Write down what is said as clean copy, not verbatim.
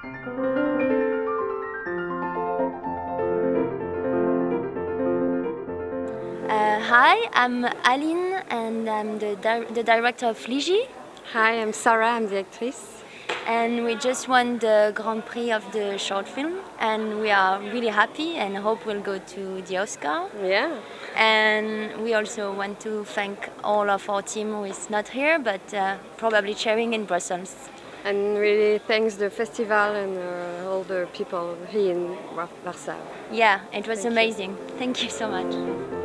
Hi, I'm Aline and I'm the director of Ligi. Hi, I'm Sarah, I'm the actress. And we just won the Grand Prix of the short film and we are really happy and hope we'll go to the Oscar. Yeah. And we also want to thank all of our team who is not here but probably cheering in Brussels. And really thanks the festival and all the people here in Warsaw. Yeah, it was amazing. Thank you so much.